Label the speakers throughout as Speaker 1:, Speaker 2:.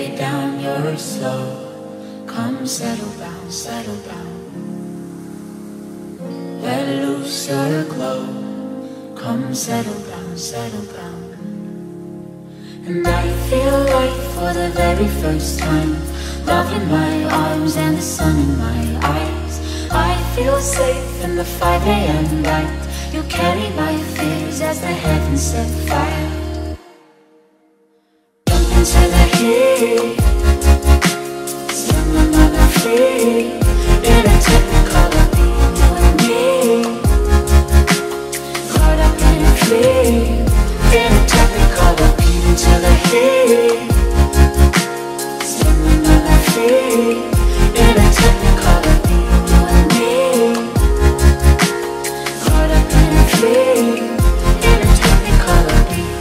Speaker 1: lay down your slow. Come settle down, settle down. Let loose your glow. Come settle down, settle down. And I feel like for the very first time, love in my arms and the sun in my eyes. I feel safe in the 5 a.m. light. You carry my fears as the heavens set fire. Jump into the heat, stand another free. In a technicolor beat, you and me, caught up in a flame. In a technicolor beat, into the heat, stand another free. In a technicolor beat, you and me, caught up in a flame. In a technicolor beat,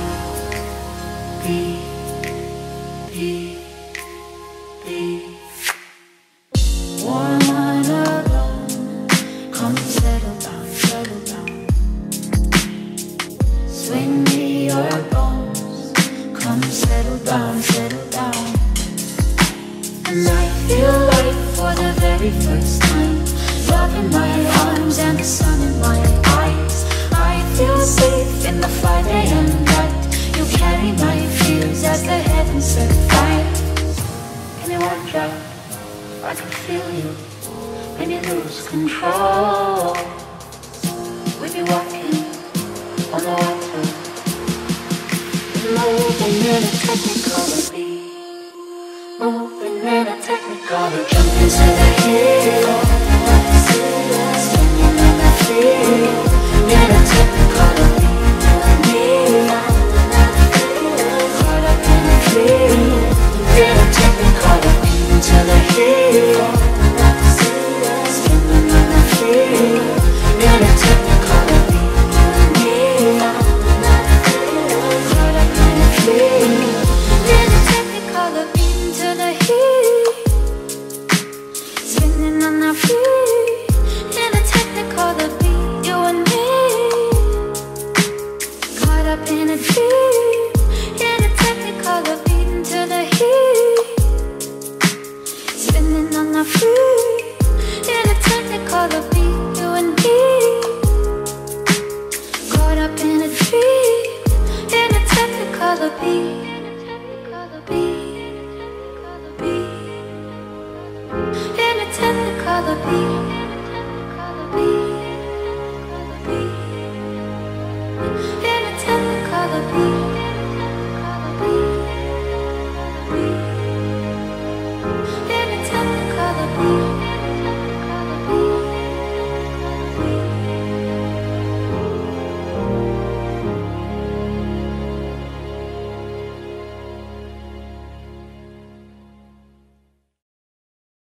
Speaker 1: warm and alone. Come settle down, settle down. Swing me your bones. Come settle down, settle down. And I feel like for the very first time, love in my arms and the sun in my eyes. I feel safe in the 5 a.m. light. You carry my fears as the heavens set fire. Anyone drop? I can feel you when you lose control. We be walking on the water, moving in a technicolor beat, moving in a technicolor. Jump into the heat, standing on my feet. In a technicolor beat, you and me, caught up in a dream. In a technicolor beat, into the heat, standing on my feet. In a technicolor beat, you and me, caught up in a dream.
Speaker 2: In a technicolor beat into the heat, spinning on our feet. In a technicolor beat, you and me, caught up in a dream. In a technicolor beat into the heat, spinning on our feet. In a technicolor beat, you and me, caught up in a dream. In a technicolor beat. In a technicolor beat, in a technicolor beat, in a technicolor beat.